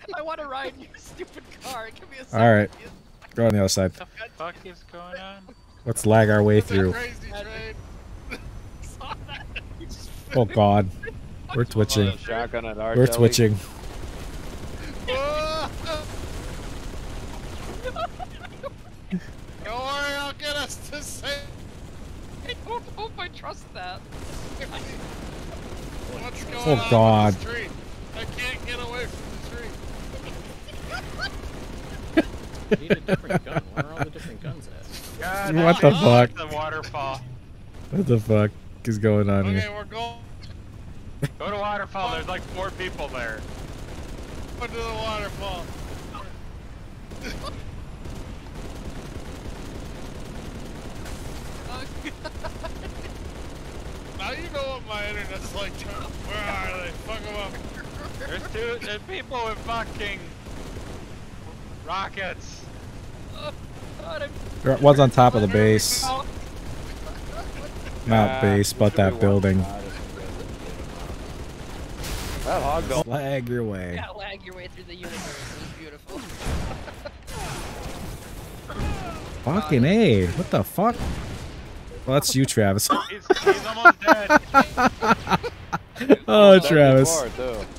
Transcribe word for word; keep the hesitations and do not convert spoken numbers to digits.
I want to ride your stupid car. Give me a second. All right, go on the other side. What the fuck is going on? Let's lag our way through. Oh God, we're twitching. Shotgun at our We're telly. twitching. Don't worry, I'll get us to safe. I don't hope I trust that. What's going Oh on God. with this tree? I can't get away from the tree. I need a different gun. Where are all the different guns at? God, What the fuck? The waterfall. What the fuck is going on Okay, here? we're going Go to waterfall. There's like four people there. to the waterfall. Now you know what my internet's like, Charles. Where are they? Fuck them up. There's two. There's people with fucking rockets. Oh, God, I'm... There- One's on top of the base. Oh, Not Ah, base, but there that should be one building. shot. That hog don't. Lag your way. yeah, lag your way through the universe. It was beautiful. Fucking A. What the fuck? Well, that's you, Travis. He's, he's almost dead. Oh, That's Travis. before, too.